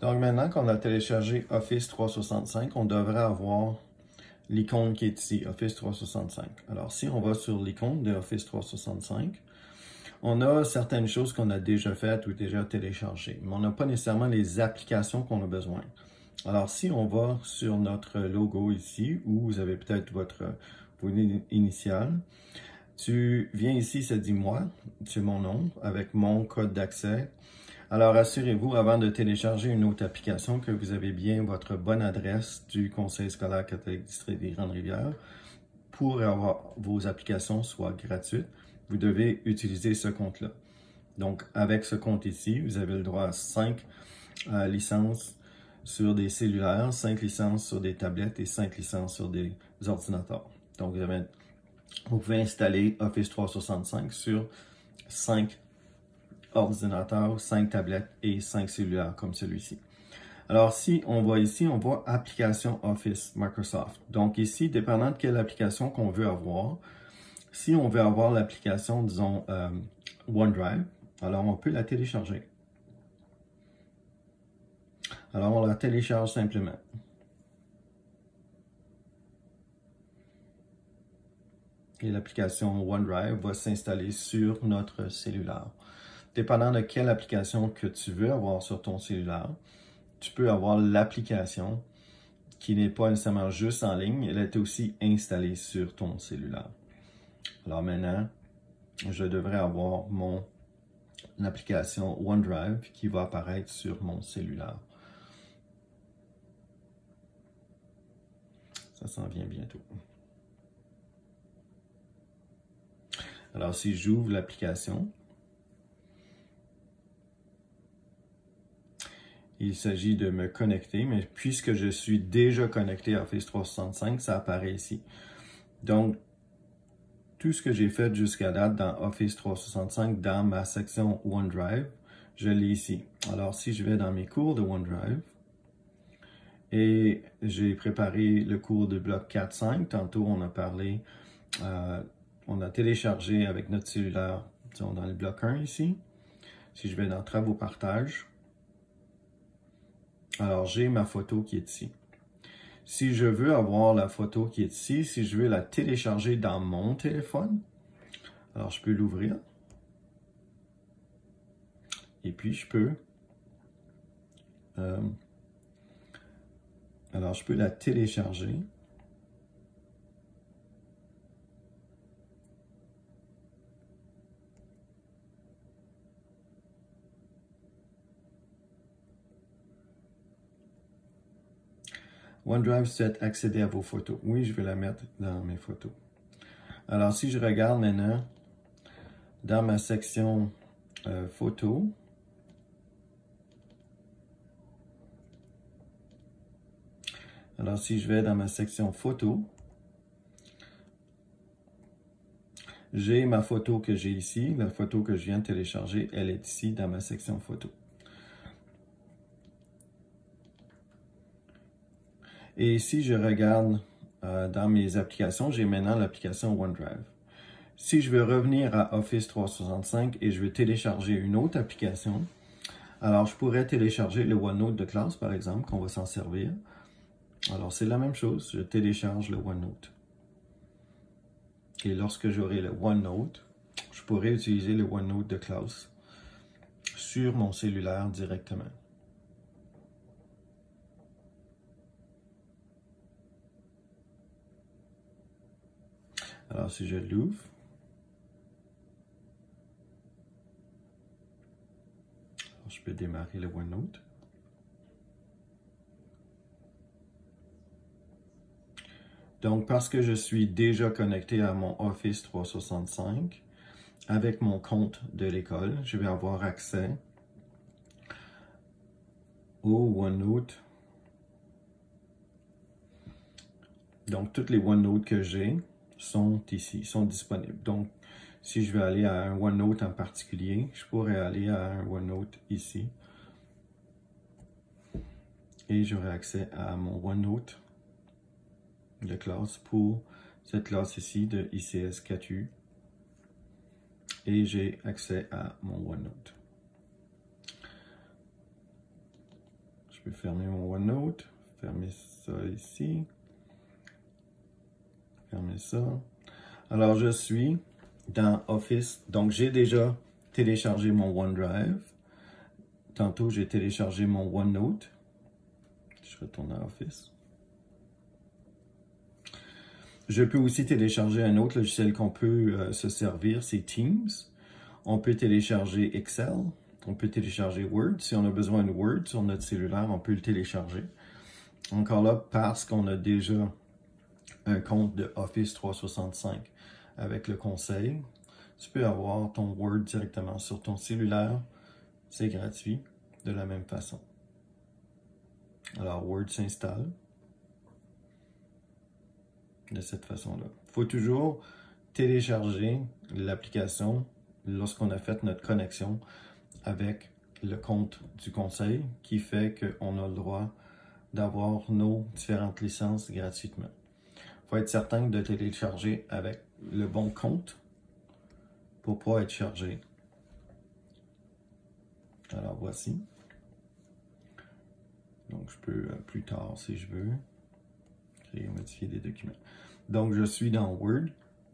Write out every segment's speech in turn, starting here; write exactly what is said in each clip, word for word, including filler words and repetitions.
Donc maintenant qu'on a téléchargé Office trois cent soixante-cinq, on devrait avoir l'icône qui est ici, Office trois cent soixante-cinq. Alors si on va sur l'icône de Office trois cent soixante-cinq, on a certaines choses qu'on a déjà faites ou déjà téléchargées, mais on n'a pas nécessairement les applications qu'on a besoin. Alors si on va sur notre logo ici, où vous avez peut-être votre vos initiales, tu viens ici, ça dit moi, c'est mon nom, avec mon code d'accès. Alors, assurez-vous, avant de télécharger une autre application, que vous avez bien votre bonne adresse du Conseil scolaire catholique district des Grandes-Rivières. Pour avoir vos applications soient gratuites, vous devez utiliser ce compte-là. Donc, avec ce compte ici, vous avez le droit à cinq euh, licences sur des cellulaires, cinq licences sur des tablettes et cinq licences sur des ordinateurs. Donc, vous, avez, vous pouvez installer Office trois cent soixante-cinq sur cinq ordinateurs, cinq tablettes et cinq cellulaires comme celui-ci. Alors, si on va ici, on voit Application Office Microsoft. Donc ici, dépendant de quelle application qu'on veut avoir, si on veut avoir l'application, disons, euh, OneDrive, alors on peut la télécharger. Alors, on la télécharge simplement. Et l'application OneDrive va s'installer sur notre cellulaire. Dépendant de quelle application que tu veux avoir sur ton cellulaire, tu peux avoir l'application qui n'est pas nécessairement juste en ligne, elle est aussi installée sur ton cellulaire. Alors maintenant, je devrais avoir mon application OneDrive qui va apparaître sur mon cellulaire. Ça s'en vient bientôt. Alors si j'ouvre l'application, il s'agit de me connecter, mais puisque je suis déjà connecté à Office trois cent soixante-cinq, ça apparaît ici. Donc, tout ce que j'ai fait jusqu'à date dans Office trois cent soixante-cinq, dans ma section OneDrive, je l'ai ici. Alors, si je vais dans mes cours de OneDrive, et j'ai préparé le cours de bloc quatre cinq, tantôt on a parlé, euh, on a téléchargé avec notre cellulaire, disons dans le bloc un ici. Si je vais dans Travaux partage, alors, j'ai ma photo qui est ici. Si je veux avoir la photo qui est ici, si je veux la télécharger dans mon téléphone, alors je peux l'ouvrir. Et puis, je peux... Euh, alors, je peux la télécharger. OneDrive souhaite accéder à vos photos. Oui, je vais la mettre dans mes photos. Alors, si je regarde maintenant dans ma section euh, photos, alors si je vais dans ma section photos, j'ai ma photo que j'ai ici, la photo que je viens de télécharger, elle est ici dans ma section photos. Et si je regarde euh, dans mes applications, j'ai maintenant l'application OneDrive. Si je veux revenir à Office trois cent soixante-cinq et je veux télécharger une autre application, alors je pourrais télécharger le OneNote de classe, par exemple, qu'on va s'en servir. Alors c'est la même chose, je télécharge le OneNote. Et lorsque j'aurai le OneNote, je pourrai utiliser le OneNote de classe sur mon cellulaire directement. Alors, si je l'ouvre, je peux démarrer le OneNote. Donc, parce que je suis déjà connecté à mon Office trois cent soixante-cinq, avec mon compte de l'école, je vais avoir accès au OneNote. Donc, toutes les OneNote que j'ai sont ici, sont disponibles. Donc, si je veux aller à un OneNote en particulier, je pourrais aller à un OneNote ici. Et j'aurai accès à mon OneNote de classe pour cette classe ici de I C S quatre U. Et j'ai accès à mon OneNote. Je peux fermer mon OneNote, fermer ça ici, fermer ça. Alors, je suis dans Office. Donc, j'ai déjà téléchargé mon OneDrive. Tantôt, j'ai téléchargé mon OneNote. Je retourne à Office. Je peux aussi télécharger un autre logiciel qu'on peut euh, se servir, c'est Teams. On peut télécharger Excel. On peut télécharger Word. Si on a besoin de Word sur notre cellulaire, on peut le télécharger. Encore là, parce qu'on a déjà un compte de Office trois cent soixante-cinq avec le conseil, tu peux avoir ton Word directement sur ton cellulaire. C'est gratuit de la même façon. Alors, Word s'installe de cette façon-là. Il faut toujours télécharger l'application lorsqu'on a fait notre connexion avec le compte du conseil qui fait qu'on a le droit d'avoir nos différentes licences gratuitement. Il faut être certain de télécharger avec le bon compte pour pouvoir être chargé. Alors voici. Donc je peux euh, plus tard, si je veux, créer et modifier des documents. Donc je suis dans Word.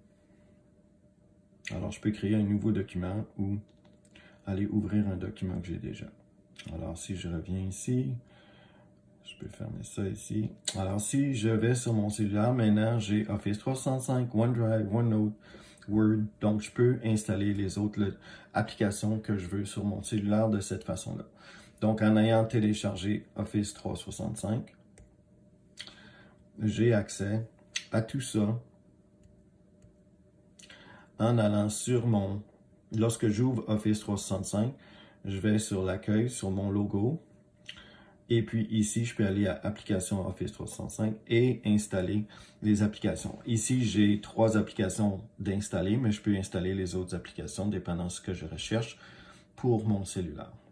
Alors je peux créer un nouveau document ou aller ouvrir un document que j'ai déjà. Alors si je reviens ici, je peux fermer ça ici. Alors si je vais sur mon cellulaire, maintenant j'ai Office trois cent soixante-cinq, OneDrive, OneNote, Word. Donc je peux installer les autres là, applications que je veux sur mon cellulaire de cette façon-là. Donc en ayant téléchargé Office trois cent soixante-cinq, j'ai accès à tout ça en allant sur mon... Lorsque j'ouvre Office trois cent soixante-cinq, je vais sur l'accueil, sur mon logo. Et puis ici, je peux aller à Applications Office trois cent soixante-cinq et installer les applications. Ici, j'ai trois applications d'installer, mais je peux installer les autres applications dépendant de ce que je recherche pour mon cellulaire.